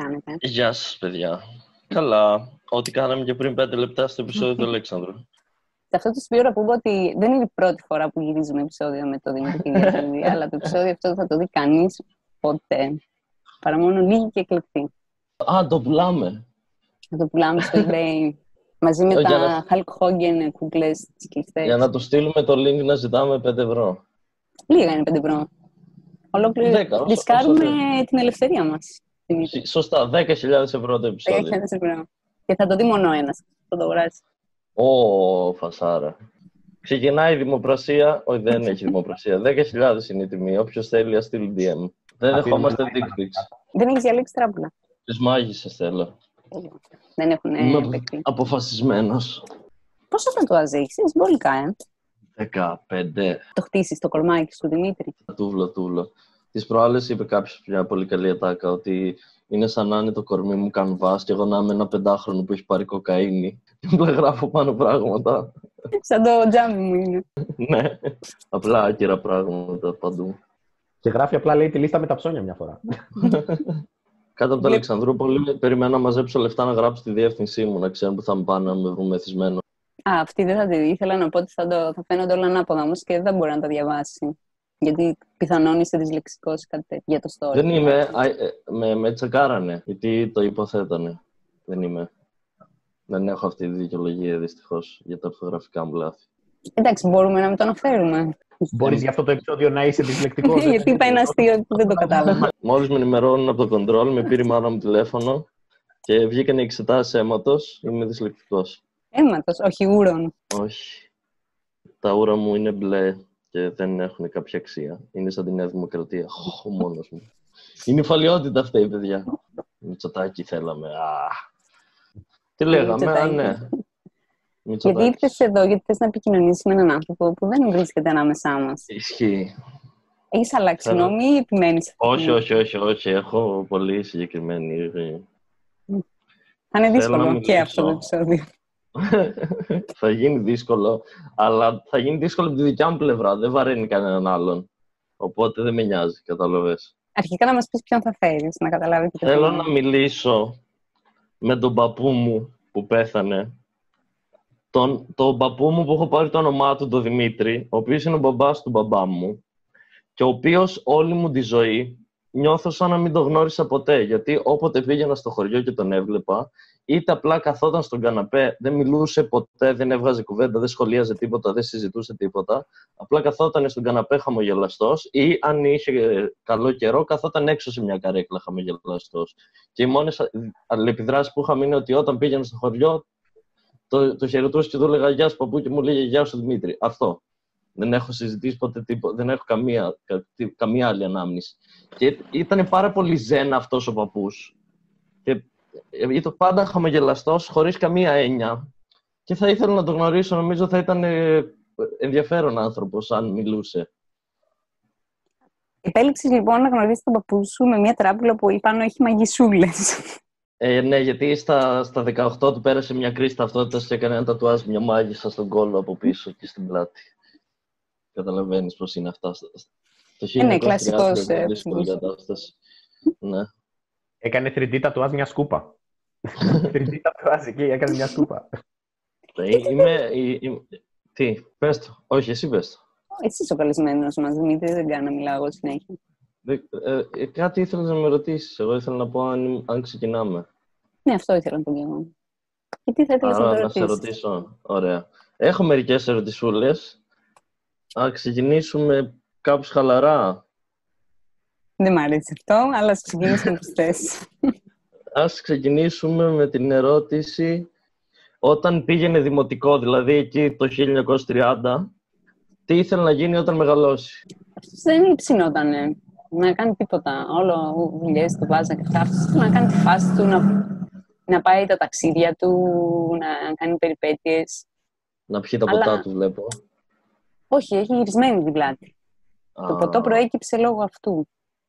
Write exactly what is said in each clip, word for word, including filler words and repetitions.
κάνετε? Γεια σας, παιδιά. Καλά. Ό,τι κάναμε και πριν πέντε λεπτά στο επεισόδιο του Αλέξανδρου. Σε αυτό το σημείο να πούμε ότι δεν είναι η πρώτη φορά που γυρίζουμε επεισόδιο με το Δημήτρη και Διαθένδη, αλλά το επεισόδιο αυτό δεν θα το δει κανείς ποτέ. Παρά μόνο λίγοι και εκλεκτοί. Α, το πουλάμε. Θα το πουλάμε στο eBay μαζί με Για τα να- Hulk Hogan κούκλες τις κλειστές. Για να το στείλουμε το link να ζητάμε πέντε ευρώ. Λίγα είναι πέντε ευρώ. Ολόκληρη. δέκα, όσο- Ρισκάρουμε όσο την ελευθερία μας. Δημήτρη. Σωστά, δέκα χιλιάδες ευρώ το επεισόδιο. δέκα χιλιάδες ευρώ. Και θα το δει μόνο ένας. Θα το αγοράσει. Ω, φασάρα. Ξεκινάει η δημοπρασία. Όχι, δεν έχει δημοπρασία. δέκα χιλιάδες είναι η τιμή. Όποιος θέλει, ας στείλει ντι εμ. Δεν δεχόμαστε dick pics. Δεν έχεις διαλέξει τράπουλα. Τις μάγισσες θέλω. Δεν έχουν Είμαι απο- επεκτεί. αποφασισμένος. Πόσο θα το έχεις, είναι συμβολικά, ε. δεκαπέντε. Το χτίσεις το κολμάκι σου, Δημήτρη. Τούβλο, τούβλο. Τις προάλλες είπε κάποιος μια πολύ καλή ατάκα ότι είναι σαν να είναι το κορμί μου κανβάς και εγώ να είμαι ένα πεντάχρονο που έχει πάρει κοκαίνη. Και απλά γράφω πάνω πράγματα. Σαν το τζάμι μου είναι. Ναι, απλά άκυρα πράγματα παντού. Και γράφει απλά, λέει, τη λίστα με τα ψώνια μια φορά. Κάτω από το Αλεξανδρούπολη, περιμένω να μαζέψω λεφτά να γράψω τη διεύθυνσή μου, να ξέρουν που θα μου πάνε να με βρουν μεθυσμένο. Α, αυτή δεν θα τη δει. Ήθελα να πω ότι θα, το, θα φαίνονται όλα ανάποδα όμως και δεν θα μπορεί να τα διαβάσει. Γιατί πιθανόν είσαι δυσλεξικός ή κάτι τέτοιο για το story. Δεν είμαι, α, ε, με, με τσεκάρανε, γιατί το υποθέτανε. Δεν είμαι. Δεν έχω αυτή τη δικαιολογία δυστυχώς για τα ορθογραφικά μου λάθη. Εντάξει, μπορούμε να μην το αναφέρουμε. Μπορείς για αυτό το επεισόδιο να είσαι δυσλεκτικός. Γιατί είπα ένα αστείο που δεν το κατάλαβα. Μόλις με ενημερώνουν από το control, με πήρε η μάνα μου τηλέφωνο και βγήκαν οι εξετάσεις αίματος. Είμαι δυσλεκτικός. Αίματος, όχι ούρων. Όχι. Τα ούρα μου είναι μπλε και δεν έχουν κάποια αξία. Είναι σαν τη Νέα Δημοκρατία. Ο μόνος μου. Είναι η φαλιότητα αυτή, παιδιά. Μητσοτάκη θέλαμε. Α. Τι λέγαμε, α, Μητσοτάκη. ναι. Γιατί Μητσοτάκης. ήρθες εδώ, γιατί θες να επικοινωνήσεις με έναν άνθρωπο που δεν βρίσκεται ανάμεσά μας. Ισχύει. Έχεις αλλάξει Θέλω. γνώμη ή επιμένεις? Όχι, όχι, όχι, όχι. Έχω πολύ συγκεκριμένη. Θα είναι Θέλω δύσκολο να και μιλήσω. αυτό το επεισόδιο. Θα γίνει δύσκολο, αλλά θα γίνει δύσκολο από τη δικιά μου πλευρά. Δεν βαραίνει κανέναν άλλον. Οπότε δεν με νοιάζει, κατάλαβες. Αρχικά να μας πεις ποιον θα φέρεις, να καταλάβει τι Θέλω το να μιλήσω με τον παππού μου που πέθανε. Τον, τον παππού μου που έχω πάρει το όνομά του, τον Δημήτρη, ο οποίος είναι ο μπαμπάς του μπαμπά μου και ο οποίος όλη μου τη ζωή νιώθω σαν να μην τον γνώρισα ποτέ. Γιατί όποτε πήγαινα στο χωριό και τον έβλεπα, είτε απλά καθόταν στον καναπέ, δεν μιλούσε ποτέ, δεν έβγαζε κουβέντα, δεν σχολίαζε τίποτα, δεν συζητούσε τίποτα. Απλά καθόταν στον καναπέ χαμογελαστός ή αν είχε καλό καιρό, καθόταν έξω σε μια καρέκλα χαμογελαστός. Και οι μόνες αλληλεπιδράσεις που είχαμε είναι ότι όταν πήγαινα στο χωριό, το, το χαιρετούσε και του έλεγα «Γεια σου παππού» και μου λέγε «Γεια σου Δημήτρη». Αυτό. Δεν έχω συζητήσει ποτέ τίποτα, δεν έχω καμία, κα, καμία άλλη ανάμνηση. Και ήταν πάρα πολύ ζεν αυτός ο παππούς. Και ήταν πάντα χαμογελαστός, χωρίς καμία έννοια. Και θα ήθελα να το γνωρίσω, νομίζω θα ήταν ενδιαφέρον άνθρωπος αν μιλούσε. Επέλεξες λοιπόν να γνωρίσεις τον παππού σου με μια τράπουλα που πάνω έχει μαγισσούλες. Ε, ναι, γιατί στα, στα δεκαοκτώ του πέρασε μια κρίση ταυτότητας και έκανε ένα τατουάζ μια μάγισσα στον κόλλο από πίσω και στην πλάτη. Καταλαβαίνεις πώς είναι αυτά. Το Είναι κλασικός, είναι ε, δύσκολη κατάσταση. Ναι. Έκανε θρι ντι τατουάζ μια σκούπα. θρι ντι τατουάζ εκεί, έκανε μια σκούπα. Ε, Είμαι... η- η- Τι, πες το. Όχι, εσύ πες το. Εσύ είσαι ο καλεσμένος μας, Δημήτρη, δεν κάνω να μιλάω εγώ συνέχεια. Δε- ε, ε, Κάτι ήθελες να με ρωτήσεις. Εγώ ήθελα να πω αν, αν ξεκινάμε. Ναι, αυτό ήθελα να πω και εγώ. Και τι θα ήθελες να Άρα το να σε ρωτήσεις? ρωτήσω. Ωραία. Έχω μερικές ερωτησούλες. Α ξεκινήσουμε κάπως χαλαρά. Δεν μ' αρέσει αυτό, αλλά ας ξεκινήσουμε όπως θες. Ας ξεκινήσουμε με την ερώτηση. Όταν πήγαινε δημοτικό, δηλαδή εκεί το χίλια εννιακόσια τριάντα, τι ήθελε να γίνει όταν μεγαλώσει? Αυτός δεν ψινότανε να κάνει τίποτα. Όλο δουλειές του βάζα και αυτά. Αυτός ήθελε να κάνει τη φάση του, να, να πάει τα ταξίδια του, να κάνει περιπέτειες. Να πιει τα Αλλά- ποτά του, βλέπω. Όχι, έχει γυρισμένη την πλάτη. Το Α, ποτό προέκυψε λόγω αυτού.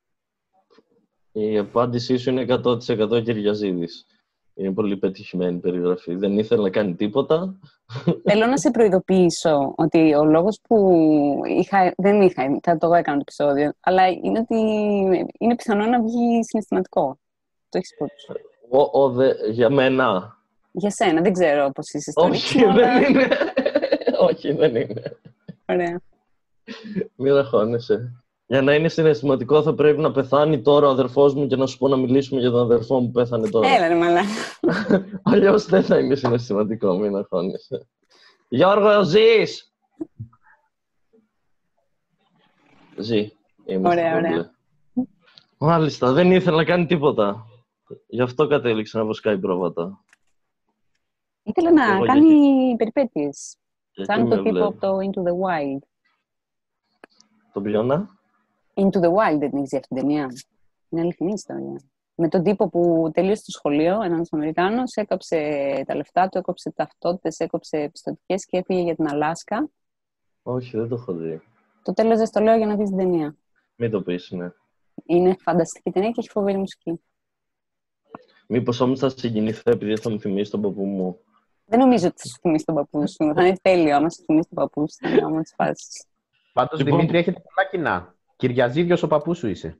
Η απάντησή σου είναι εκατό τοις εκατό Κυριαζίδης. Είναι πολύ πετυχημένη περιγραφή. Δεν ήθελε να κάνει τίποτα. Θέλω να σε προειδοποιήσω ότι ο λόγος που είχα, δεν είχα, θα το έκανα το επεισόδιο, αλλά είναι ότι είναι πιθανό να βγει συναισθηματικό. Το έχεις πω. Ο, ο, δε, για μένα. Για σένα, δεν ξέρω πώς είσαι στο Όχι, ρίξιμο, δεν αλλά... είναι. Όχι, δεν είναι. Ωραία. Μην αγχώνεσαι. Για να είναι συναισθηματικό θα πρέπει να πεθάνει τώρα ο αδερφός μου και να σου πω να μιλήσουμε για τον αδερφό μου που πέθανε τώρα. Έλα ρε μαλάκα. Αλλιώς δεν θα είναι συναισθηματικό, μην αγχώνεσαι. Γιώργο, ζεις! Ζει. Ωραία, ωραία. Μάλιστα, δεν ήθελα να κάνει τίποτα. Γι' αυτό κατέληξε να βοσκάει πρόβατα. Ήθελε να Εγώ κάνει γιατί... περιπέτειες. Γιατί Σαν με το τύπο βλέπω. από το Into the Wild. Το ποιόνα? Into the Wild δεν έχεις δει αυτή την ταινία? Είναι αληθινή ιστορία. Με τον τύπο που τελείωσε το σχολείο, ένας Αμερικάνος, έκοψε τα λεφτά του, έκοψε ταυτότητες, έκοψε πιστωτικές και έφυγε για την Αλάσκα. Όχι, δεν το έχω δει. Το τέλος δεν στο λέω για να δεις την ταινία. Μην το πεις, ναι. Είναι φανταστική ταινία και έχει φοβερή μουσική. Μήπως όμως θα συγκινηθώ επειδή θα μου θυμίσει τον παππού μου. Δεν νομίζω ότι θα σου θυμίσει τον παππού σου. Θα είναι τέλειο άμα σου θυμίσει τον παππού σου. Θα είναι άμα τις φάσεις. Πάντως, Λοιπόν... Δημήτρη, έχετε πολλά κοινά. Κυριαζίδιος ο παππούς σου είσαι.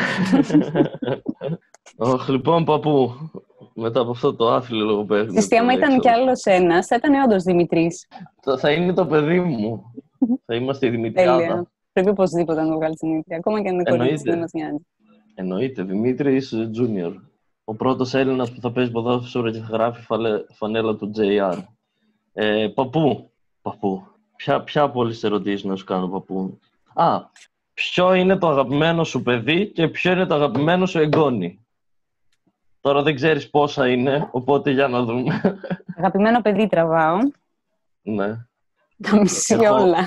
Ωχ, λοιπόν, παππού, μετά από αυτό το άθλιο λογοπαίγνιο. Χριστί, άμα ήταν κι άλλος ένας, θα ήταν όντως Δημητρής. Θα είναι το παιδί μου. Θα είμαστε η Δημητριάδα. Τέλεια. Πρέπει οπωσδήποτε να το βγάλεις Δημήτρη. Ακόμα και αν είναι κορίτσι, δεν μας νοιάζει. Εννοείται. Δημήτρης Junior. Ο πρώτος Έλληνας που θα παίζει ποδόσφαιρο και θα γράφει φαλε... φανέλα του τζέι αρ. Ε, παππού. Παππού. Ποια, ποια από όλες τις ερωτήσεις να σου κάνω, παππού? Α, ποιο είναι το αγαπημένο σου παιδί και ποιο είναι το αγαπημένο σου εγγόνι? Τώρα δεν ξέρεις πόσα είναι, οπότε για να δούμε. Αγαπημένο παιδί τραβάω. Ναι. Τα μισή Εγώ... όλα.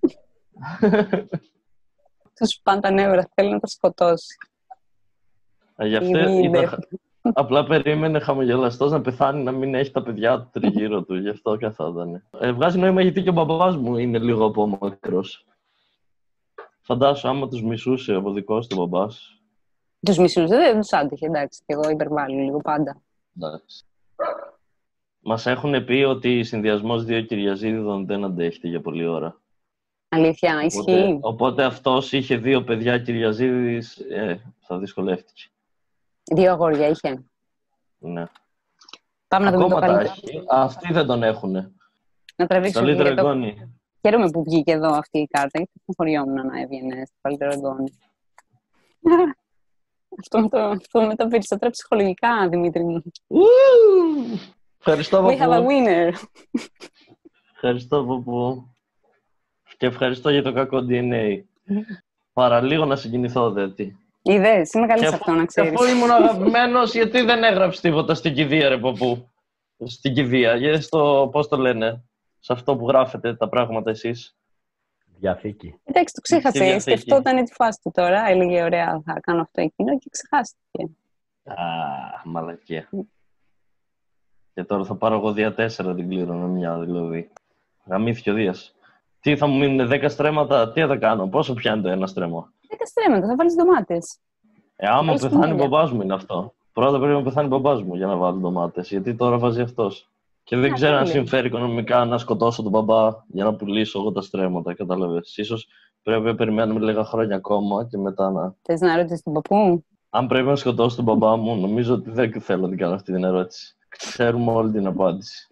Τους πάνε τα νεύρα, θέλει να τα σκοτώσει. Α, γι' αυτό ήταν... Απλά περίμενε χαμογελαστός να πεθάνει, να μην έχει τα παιδιά του τριγύρω του. Γι' αυτό καθότανε. Ε, βγάζει νόημα γιατί και ο μπαμπάς μου είναι λίγο απόμακρος. Φαντάσου άμα τους μισούσε από δικός του μπαμπάς. Τους μισούσε, δεν τους άντυχε, εντάξει. Και εγώ υπερβάλλω λίγο πάντα. Εντάξει. Μας έχουν πει ότι συνδυασμός δύο Κυριαζίδιδων δεν αντέχεται για πολλή ώρα. Αλήθεια, ισχύει. Οπότε, οπότε αυτός είχε δύο παιδιά Κυριαζίδης, ε, θα δυσκολεύτηκε. Δύο αγόρια είχε. Ναι. Πάμε να δούμε το Ακόμα τα καλύτερο. έχει. Αυτοί δεν τον έχουνε. Να τραβήξουμε Καλύτερο για το... εγγόνι. Χαίρομαι που βγήκε εδώ αυτή η κάρτα, γιατί δεν χωριόμουν να έβγαινε στο καλύτερο εγγόνι. Αυτό με, το, αυτό με τα περισσότερα ψυχολογικά, Δημήτρη μου. Ευχαριστώ, We have a παππού. winner. Ευχαριστώ, παππού. Και ευχαριστώ για το κακό ντι εν έι. Παραλίγο να συγκινηθώ, δέτη. Είδες, είμαι καλή Και σε αυτό, να ξέρεις. αφού ήμουν αγαπημένος, γιατί δεν έγραψε τίποτα στην κηδεία, ρε παππού? Στην κηδεία, για στο, πώς το λένε, σε αυτό που γράφετε τα πράγματα εσείς. Διαθήκη. Εντάξει, το ξέχασε. διαθήκη. Σκεφτόταν τη φάση του τώρα. Έλεγε, ωραία, θα κάνω αυτό εκείνο και ξεχάστηκε. Α, μαλακία. Και τώρα θα πάρω εγώ δια τέσσερα την κλήρωνο μια, δηλαδή. Γαμήθηκε ο Δίας. Τι θα μου μείνουν δέκα στρέμματα, τι θα κάνω, πόσο πιάνει το ένα στρέμμα? Δέκα στρέμματα, θα βάλεις ντομάτες. Ε, άμα Βάλεις πεθάνει ο κουμέλια. μπαμπάς μου είναι αυτό. Πρώτα πρέπει να πεθάνει ο μπαμπάς μου για να βάλω ντομάτες, γιατί τώρα βάζει αυτός. Και δεν Α, ξέρω αν τέλεια. συμφέρει οικονομικά να σκοτώσω τον μπαμπά για να πουλήσω εγώ τα στρέμματα, κατάλαβες. Ίσως πρέπει να περιμένουμε λίγα χρόνια ακόμα και μετά να... Θες να ρωτήσεις τον παππού? Αν πρέπει να σκοτώσω τον μπαμπά μου, νομίζω ότι δεν θέλω να την κάνω αυτή την ερώτηση. Ξέρουμε όλη την απάντηση.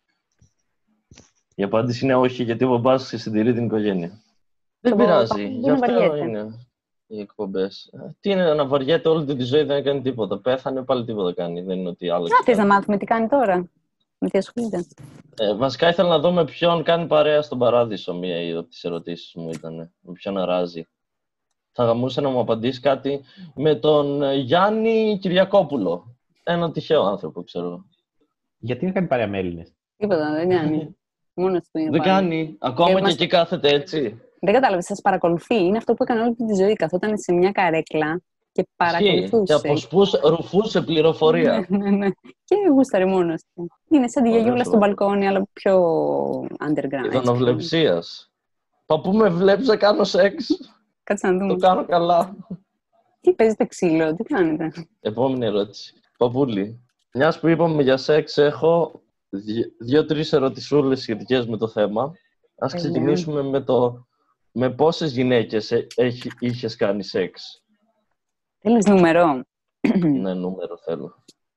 Η απάντηση είναι όχι, γιατί ο μπαμπάς συντηρεί την οικογένεια. Δεν Το πειράζει. παππού Γι' δεν αυτό βαριέται. είναι οι εκπομπές. Τι είναι να βαριέται όλη του τη ζωή, δεν έκανε τίποτα. Πέθανε, πάλι τίποτα κάνει. Δεν είναι ότι άλλαξε. Α, θες να κάτι. μάθουμε τι κάνει τώρα? Με τι ασχολείται? Ε, βασικά ήθελα να δω με ποιον κάνει παρέα στον παράδεισο. Μία από τις ερωτήσεις μου ήταν. Με ποιον αράζει. Θα γαμούσε να μου απαντήσει κάτι με τον Γιάννη Κυριακόπουλο. Ένα τυχαίο άνθρωπο, ξέρω. Γιατί δεν κάνει παρέα με Έλληνες? Τίποτα, δεν κάνει. Μόνος του είναι Δεν πάλι. κάνει. Ακόμα Και και είμαστε- εκεί κάθεται έτσι. Δεν κατάλαβες, σας παρακολουθεί. Είναι αυτό που έκανε όλη τη ζωή. Καθόταν σε μια καρέκλα και παρακολουθούσε. Και αποσπούσε, ρουφούσε πληροφορία. Ναι, ναι, ναι. Και γούσταρε μόνος του. Είναι σαν τη Ωραίος γιαγιούλα στο τρόπος. μπαλκόνι, αλλά πιο underground. έτσι. Ειδωνοβλεψίας. Παππού με βλέπεις να κάνω σεξ. Κάτσε να Το δούμε. κάνω καλά. Τι παίζετε ξύλο, τι κάνετε? Επόμενη ερώτηση. Παππούλη, μιας που είπαμε για σεξ, έχω δυ- δύο-τρεις ερωτησούλες σχετικές με το θέμα. Ας Τέλεια. ξεκινήσουμε με το με πόσες γυναίκες ε- έχει, είχες κάνει σεξ. Θέλεις νούμερο? Ναι, νούμερο θέλω.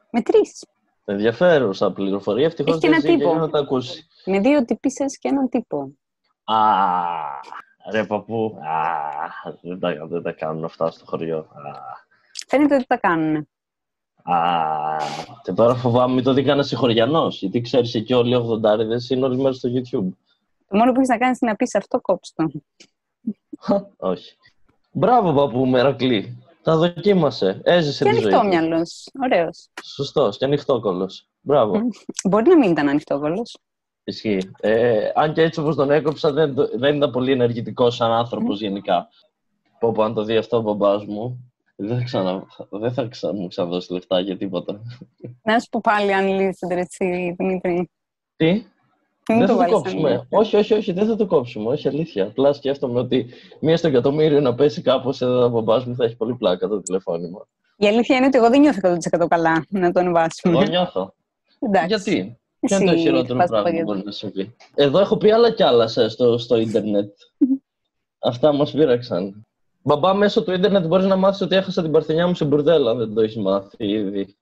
Με τρεις. Ενδιαφέρουσα πληροφορία. Ευτυχώς Έχει και δεν ένα ζει για τύπο. να τα ακούσει. Με δύο τυπίσες και έναν τύπο. Α, ρε παππού. Α, δεν τα, δεν τα κάνουν αυτά στο χωριό. Α, Φαίνεται ότι τα κάνουν. α, και τώρα φοβάμαι μην το δει κανένας συγχωριανός. Γιατί ξέρεις, εκεί όλοι οι ογδοντάριδες είναι όλες μέρες στο YouTube. Το μόνο που έχεις να κάνεις είναι να πεις αυτό, κόψε το. Όχι. Μπράβο, παππού Μερακλή. Τα δοκίμασε. Έζησε Και τη ζωή του. ανοιχτόμυαλος. Ωραίος. Σωστός και ανοιχτόκολλος. Μπράβο. Μπορεί να μην ήταν ανοιχτόκολλος. Ισχύει. Ε, αν και έτσι όπως τον έκοψα, δεν, δεν ήταν πολύ ενεργητικός σαν άνθρωπος γενικά. Πω πω, αν το δει αυτό ο μπαμπάς μου, δεν θα, ξανα, δεν θα ξα, μου ξαναδώσει λεφτά για τίποτα. Να σου πω πάλι αν λύσετε έτσι, Δημήτρη. Τι? Μην Δεν το θα το βάλεις κόψουμε. σαν- Όχι, όχι, όχι, δεν θα το κόψουμε. Όχι, αλήθεια. Απλά σκέφτομαι ότι μία στο εκατομμύριο να πέσει κάπως ένα μπαμπάς μου θα έχει πολύ πλάκα το τηλεφώνημα. Η αλήθεια είναι ότι εγώ δεν νιώθω εκατό τοις εκατό καλά να το ανεβάσουμε. Εγώ νιώθω. Εντάξει. Γιατί? Ποιο Εσύ είναι το χειρότερο χτυπάς το πράγμα που παγιό. μπορεί να συμβεί? Εδώ έχω πει άλλα κι άλλα σε, στο, στο ίντερνετ. Αυτά μας πείραξαν. Μπαμπά, μέσω του ίντερνετ μπορείς να μάθεις ότι έχασα την παρθενιά μου σε μπουρδέλα, αν δεν το έχεις μάθει ήδη.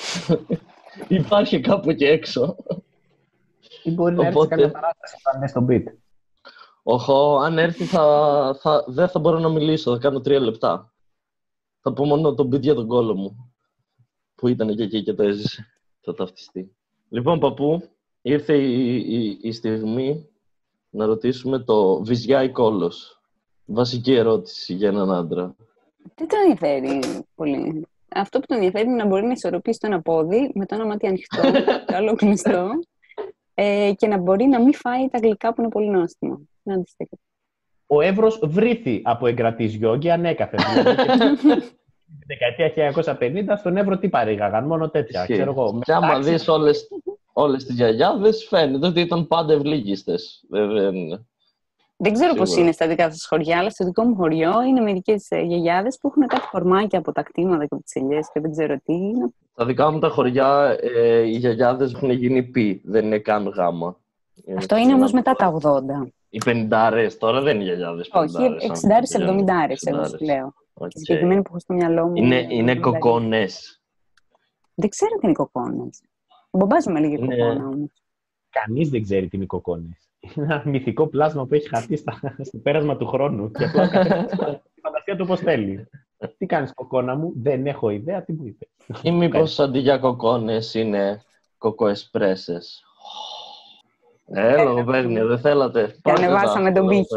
Υπάρχει κάπου εκεί έξω. Ή μπορεί να έρθει σε Οπότε- κάποια παράσταση που θα είναι στο beat. Οχο, αν έρθει θα, θα, δεν θα μπορώ να μιλήσω, θα κάνω τρία λεπτά. Θα πω μόνο τον beat για τον κόλο μου, που ήταν και εκεί και το έζησε, το ταυτιστή. Λοιπόν, παππού, ήρθε η, η, η στιγμή να ρωτήσουμε το βυζιά ή κόλος. Βασική ερώτηση για έναν άντρα. Δεν τον ενδιαφέρει πολύ. Αυτό που τον ενδιαφέρει είναι να μπορεί να ισορροπήσει το ένα πόδι με το ένα μάτι ανοιχτό, το άλλο κλειστό, ε, και να μπορεί να μην φάει τα γλυκά που είναι πολύ νόστιμα. Να αντιστέκεται. Ο Εύρος βρήθη από εγκρατής γιόγκη ανέκαθεν. Δηλαδή, Στη δεκαετία χίλια εννιακόσια πενήντα στον Εύρο τι παρήγαγαν, μόνο τέτοια. Ισχύει. Ξέρω εγώ, Και άμα μετάξι- δεις όλες, όλες τις γιαγιάδες, φαίνεται ότι ήταν πάντα ευλίγιστες. Δεν, δεν είναι. Δεν ξέρω πώς Σίγουρα. είναι στα δικά σας χωριά, αλλά στο δικό μου χωριό είναι μερικές ε, γιαγιάδες που έχουν κάτι κορμάκια από τα κτήματα και από τις ελιές και δεν ξέρω τι είναι. Στα δικά μου τα χωριά, ε, οι γιαγιάδες έχουν γίνει πι, δεν είναι καν γάμα. Αυτό είναι όμως μετά τα ογδόντα. Οι πενηντάρες, τώρα δεν είναι γιαγιάδες Όχι, πενηντάρες. εξηντάρες, εβδομηντάρες, εγώ σου εξηντάρες. λέω. Οκ. Η συγκεκριμένη που έχω στο μυαλό μου. Είναι, είναι εβδομηντάρες. κοκόνες. Δεν ξέρω τι είναι οι κοκόνες. Ο μπαμπάς μου έλεγε Είναι- κοκόνα όμως. Κανείς δεν ξέρει τι είναι οι κοκόνες. Είναι ένα μυθικό πλάσμα που έχει χαθεί στα, στο πέρασμα του χρόνου. Και απλά ο καθένας τη φαντασία του πώς θέλει. Τι κάνεις κοκόνα μου, δεν έχω ιδέα τι μου είπε. Ή μήπως αντί για κοκόνες είναι κοκοεσπρέσες. Ε, λογοπαίγνια, δεν θέλατε. Και ανεβάσαμε τον πύχη.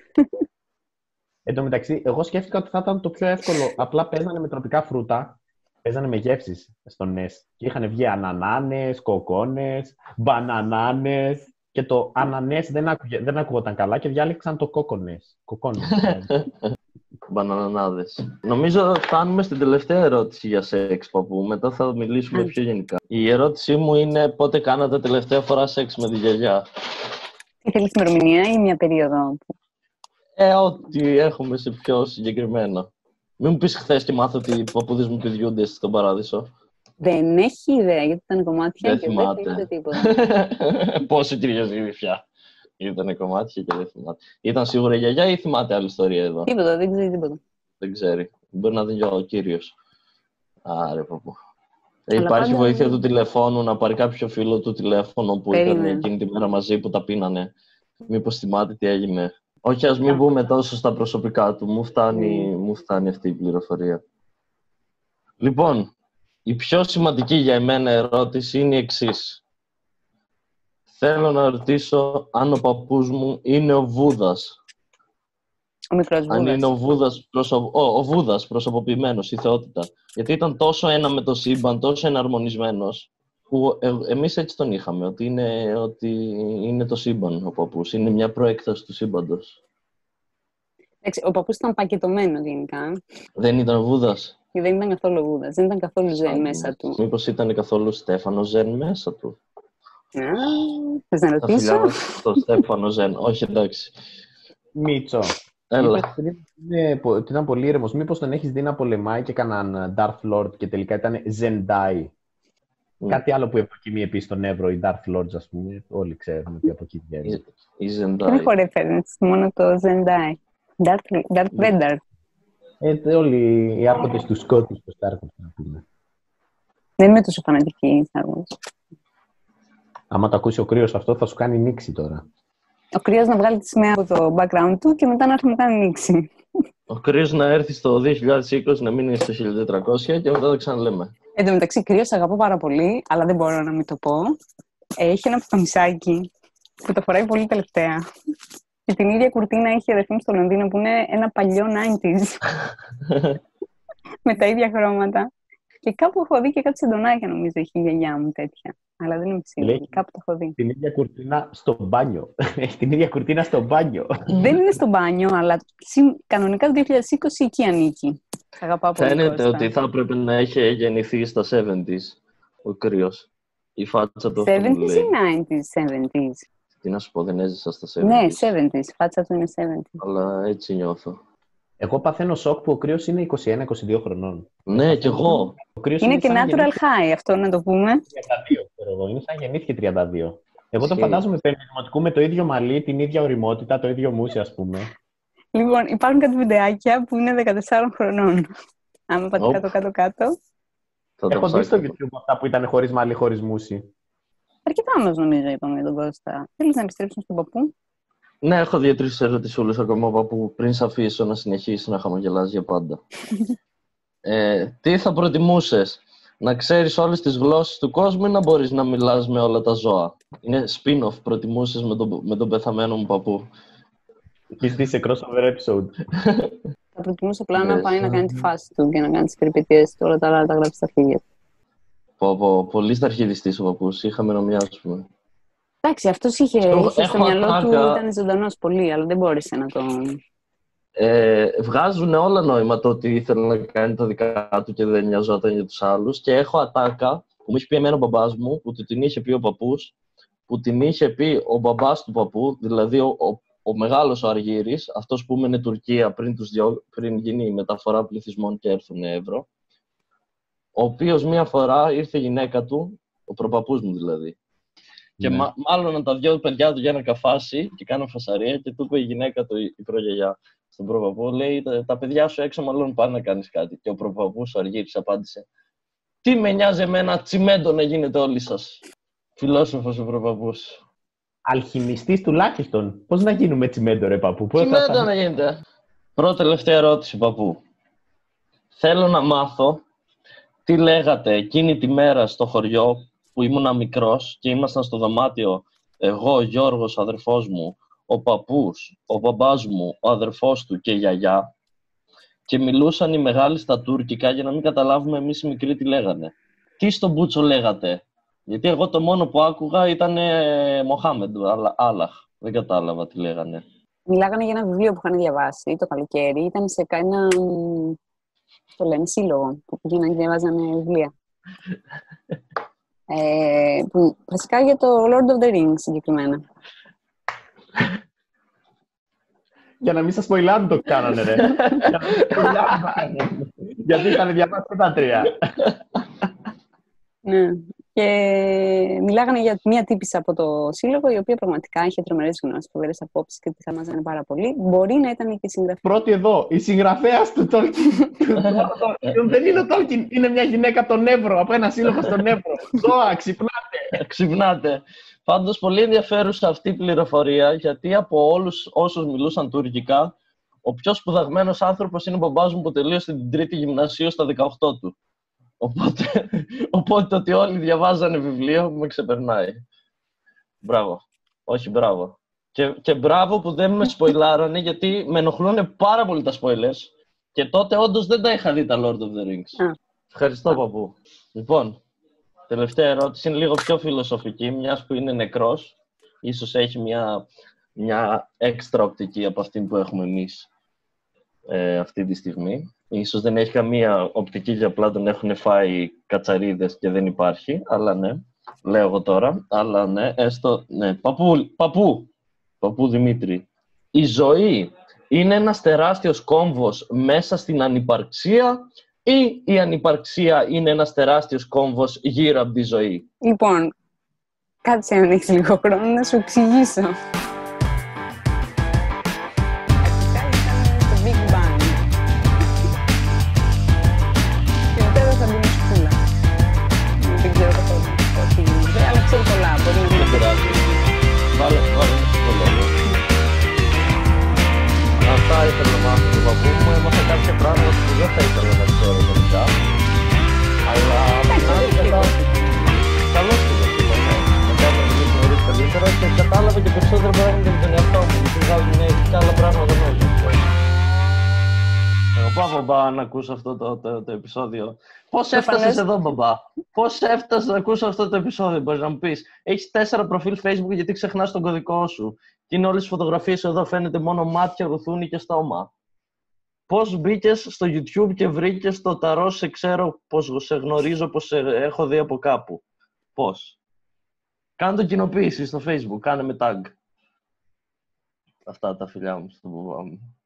Εν τω μεταξύ, εγώ σκέφτηκα ότι θα ήταν το πιο εύκολο. Απλά παίζανε με τροπικά φρούτα, παίζανε με γεύσεις στο νες. Και είχαν βγει ανανάνες, κοκόνες, μπανανάνες. Και το ανανές δεν, άκουγε, δεν ακούγονταν καλά και διάλεξαν το κόκονες. Κοκόνες. Μπανανάδες. Νομίζω φτάνουμε στην τελευταία ερώτηση για σεξ, παππού. Μετά θα μιλήσουμε Άντε. πιο γενικά. Η ερώτησή μου είναι πότε κάνατε τελευταία φορά σεξ με τη γιαγιά. Τι θέλεις ημερομηνία ή μια περίοδο? Ε, ό,τι έχουμε σε πιο συγκεκριμένα. Μην μου πεις χθες και μάθω ότι οι παππούδες μου πηδιούνται στον παράδεισο. Δεν έχει ιδέα γιατί ήταν κομμάτια Δεν και δεν θυμάται. θυμάται τίποτα. Πόσο κυριαζή πια. Ήταν κομμάτια και δεν θυμάται. Ήταν σίγουρα η γιαγιά ή θυμάται άλλη ιστορία εδώ. Τίποτα, δεν ξέρει τίποτα. Δεν ξέρει. Μπορεί να δει ο κύριος. Άρε παππού. Ε, Αλλά υπάρχει πάντα- βοήθεια του τηλεφώνου να πάρει κάποιο φίλο του τηλέφωνο που ήταν Περίμενε. εκείνη τη μέρα μαζί που τα πίνανε. Μήπως θυμάται τι έγινε. Όχι, ας μην μπούμε τόσο στα προσωπικά του. Μου φτάνει, μου φτάνει αυτή η πληροφορία. Λοιπόν, η πιο σημαντική για εμένα ερώτηση είναι η εξής. Θέλω να ρωτήσω αν ο παππούς μου είναι ο Βούδας. Ο μικρός Αν Βούδας. είναι ο Βούδας, προσω... ο, ο Βούδας προσωποποιημένος, η θεότητα. Γιατί ήταν τόσο ένα με το σύμπαν, τόσο εναρμονισμένος, που ε, εμείς έτσι τον είχαμε, ότι είναι, ότι είναι το σύμπαν ο παππούς. Είναι μια προέκταση του σύμπαντος. Εντάξει, ο παππούς ήταν πακετωμένο γενικά Δεν ήταν ο Βούδας. και δεν ήταν καθόλου Βούδας. Δεν ήταν καθόλου ζεν μέσα του. Μήπως ήταν καθόλου Στέφανο Ζεν μέσα του. Α, θες να Τα ρωτήσω? φιλιά μας στο Στέφανο Ζεν. Όχι, εντάξει. Μίτσο. Έλα. Είπες πριν είναι- ότι ήταν πολύ ήρεμος. Μήπως τον έχεις δει να πολεμάει και έκαναν Darth Lord και τελικά ήταν Zendai. Mm. Κάτι άλλο που ευδοκιμεί επίσης στον Εύρο, οι Darth Lords, ας πούμε. Όλοι ξέρουν ότι από εκεί βγαίνει. Η- Η Δεν Ζεντάι. έχω reference, μόνο το Zendai. Darth, Darth Vader. Ε, όλοι οι άρχοντες του Σκότους, πώς τα έρχονται να πούμε. Δεν είμαι τόσο φανατική Star Wars. Άμα το ακούσει ο κρύος αυτό, θα σου κάνει νήξη τώρα. Ο κρύος να βγάλει τη σημαία από το background του και μετά να έρθει να μου κάνει νήξη. Ο κρύος να έρθει στο δύο χιλιάδες είκοσι, να μείνει στο χίλια τετρακόσια και μετά το ξαναλέμε. Εν τω μεταξύ, κρύος αγαπώ πάρα πολύ, αλλά δεν μπορώ να μην το πω. Έχει ένα πουκαμισάκι που το φοράει πολύ τελευταία. Και την ίδια κουρτίνα έχει η αδερφή μου στο Λονδίνο που είναι ένα παλιό ενενήντα. Με τα ίδια χρώματα. Και κάπου έχω δει και κάτι σεντονάκια, νομίζω, έχει η γιαγιά μου τέτοια. Αλλά δεν είμαι σίγουρη. Κάπου το έχω δει. Την ίδια κουρτίνα στο μπάνιο. Έχει την ίδια κουρτίνα στο μπάνιο. Δεν είναι στο μπάνιο, αλλά κανονικά το δύο χιλιάδες είκοσι εκεί ανήκει. Αγαπάω πολύ. Φαίνεται ότι θα έπρεπε να έχει γεννηθεί στα εβδομήντα ο κρύος. Η φάτσα του εβδομήντα ή ενενήντα, εβδομήντα. Τι να σου πω, δεν έζησα στα εβδομήντα. Ναι, εβδομήντα. Η φάτσα του είναι εβδομήντα. Αλλά έτσι νιώθω. Εγώ παθαίνω σοκ που ο κρύος είναι είκοσι ένα είκοσι δύο χρονών. Ναι, κι εγώ. Είναι, είναι και natural γεννήθηκε... high, αυτό να το πούμε. τριάντα δύο, ξέρω εγώ. Είναι σαν γεννήθηκε τριάντα δύο. Εγώ τον φαντάζομαι δημοτικού με το ίδιο μαλλί, την ίδια ωριμότητα, το ίδιο μουσι, ας πούμε. Λοιπόν, υπάρχουν κάτι βιντεάκια που είναι δεκατεσσάρων χρονών. Άμα πάτε κάτω-κάτω-κάτω. Έχω δει στο YouTube αυτά που ήταν χωρίς μαλλί, χωρίς μουσι. Αρκετά όμως νομίζω είπαμε για τον Κώστα. Θέλεις να επιστρέψουμε στον παππού? Ναι, έχω δύο-τρεις ερωτησούλες ακόμα παππού πριν σε αφήσω να συνεχίσει να χαμογελάς για πάντα. ε, τι θα προτιμούσες, να ξέρεις όλες τις γλώσσες του κόσμου ή να μπορείς να μιλάς με όλα τα ζώα? Είναι spin-off, προτιμούσες με τον, με τον πεθαμένο μου παππού. Είστε σε crossover episode. Θα προτιμούσε απλά να πάει να κάνει τη φάση του και να κάνει τις περιπετειές του, όλα τα άλλα τα γράψει στα χέρια του. Πω, πω, πολύ σταρχιδιστής ο παππούς, είχαμε νομιά, ας πούμε. Εντάξει, αυτός είχε, στο, είχε στο μυαλό ατάκα... του, ήταν ζωντανός πολύ, αλλά δεν μπόρεσε να το... Ε, βγάζουν όλα νόημα το ότι ήθελε να κάνει τα δικά του και δεν νοιαζόταν για τους άλλους. Και έχω ατάκα που μου είχε πει εμένα ο μπαμπάς μου, που του την είχε πει ο παππούς, που την είχε πει ο μπαμπάς του παππού, δηλαδή ο, ο, ο μεγάλος ο Αργύρης, αυτός που έμενε Τουρκία πριν, τους δυο, πριν γίνει η μεταφορά πληθυσμών και έρθουν ευρώ, ο οποίος μία φορά ήρθε η γυναίκα του, ο προπαππούς μου δηλαδή. Και ναι. μα, μάλλον τα δυο παιδιά του για να καφάσει και κάνουν φασαρία και του είπε η γυναίκα του, η προγιαγιά, στον προπαππού, λέει τα, τα παιδιά σου έξω μάλλον πάνε να κάνεις κάτι. Και ο προπαππούς, ο Αργύρης, απάντησε, τι με νοιάζει εμένα, τσιμέντο να γίνετε όλοι σας. Φιλόσοφος ο προπαππούς. Αλχημιστής τουλάχιστον. Πώς να γίνουμε τσιμέντο ρε παππού? Τσιμέντο θα... να γίνετε. Πρώτη τελευταία ερώτηση παππού. Θέλω να μάθω τι λέγατε εκείνη τη μέρα στο χωριό που ήμουνα μικρός και ήμασταν στο δωμάτιο εγώ, ο Γιώργος, ο αδερφός μου, ο παππούς, ο μπαμπάς μου, ο αδερφός του και η γιαγιά και μιλούσαν οι μεγάλοι στα τουρκικά για να μην καταλάβουμε εμείς οι μικροί τι λέγανε. Τι στον Μπούτσο λέγατε? Γιατί εγώ το μόνο που άκουγα ήταν ε, Μοχάμεντ, Άλαχ. Δεν κατάλαβα τι λέγανε. Μιλάγανε για ένα βιβλίο που είχαν διαβάσει το καλοκαίρι. Ήταν σε ένα, το λένε, σύλλογο που πήγαιναν και διαβάζανε βιβλία. Ε, που, βασικά για το Lord of the Rings συγκεκριμένα. Για να μην σας σποιλάρουν το κάνανε ρε. Γιατί είχαν διαβάσει και τα τρία. Ναι. Και μιλάγανε για μια τύπισσα από το σύλλογο, η οποία πραγματικά είχε τρομερές γνώσεις, φοβερές απόψεις και τη θαυμάζανε πάρα πολύ. Μπορεί να ήταν και συγγραφέα. Πρώτη εδώ, η συγγραφέας του Tolkien. Δεν είναι ο Tolkien, είναι μια γυναίκα από τον Εύρο, από ένα σύλλογο στον Εύρο. Ζώα, ξυπνάτε. Ξυπνάτε. Πάντως, πολύ ενδιαφέρουσα αυτή η πληροφορία, γιατί από όλους όσους μιλούσαν τουρκικά, ο πιο σπουδαγμένος άνθρωπος είναι ο μπαμπάς μου που τελείωσε την τρίτη γυμνασίου στα δεκαοκτώ του. Οπότε, οπότε ότι όλοι διαβάζανε βιβλίο με ξεπερνάει. Μπράβο. Όχι, μπράβο. Και, και μπράβο που δεν με σποιλάρανε, γιατί με ενοχλούν πάρα πολύ τα spoilers. Και τότε όντως δεν τα είχα δει τα Lord of the Rings. Mm. Ευχαριστώ, mm. παππού. Λοιπόν, τελευταία ερώτηση είναι λίγο πιο φιλοσοφική, μιας που είναι νεκρός. Ίσως έχει μια, μια έξτρα οπτική από αυτή που έχουμε εμείς ε, αυτή τη στιγμή. Ίσως δεν έχει καμία οπτική και απλά τον έχουν φάει κατσαρίδες και δεν υπάρχει, αλλά ναι, λέω εγώ τώρα, αλλά ναι, έστω, ναι. Παππού, παππού, παππού Δημήτρη, η ζωή είναι ένας τεράστιος κόμβος μέσα στην ανυπαρξία ή η ανυπαρξία είναι ένας τεράστιος κόμβος γύρω από τη ζωή? Λοιπόν, κάτσε αν έχεις λίγο χρόνο να σου εξηγήσω. αν ακούς αυτό το, το, το επεισόδιο. Πώς έφτασες εδώ, μπαμπά? Πώς έφτασες να ακούς αυτό το επεισόδιο, μπορείς να μου πεις? Έχεις τέσσερα προφίλ Facebook γιατί ξεχνάς τον κωδικό σου. Και είναι όλες τις φωτογραφίες εδώ, φαίνεται μόνο μάτια, γουθούνι και στόμα. Πώς μπήκες στο YouTube και βρήκες το ταρό, σε ξέρω, πώς σε γνωρίζω, πώς σε έχω δει από κάπου? Πώς? Κάνε το κοινοποίηση στο Facebook, κάνε με tag. Αυτά τα φιλιά μου στον μπαμπά μου.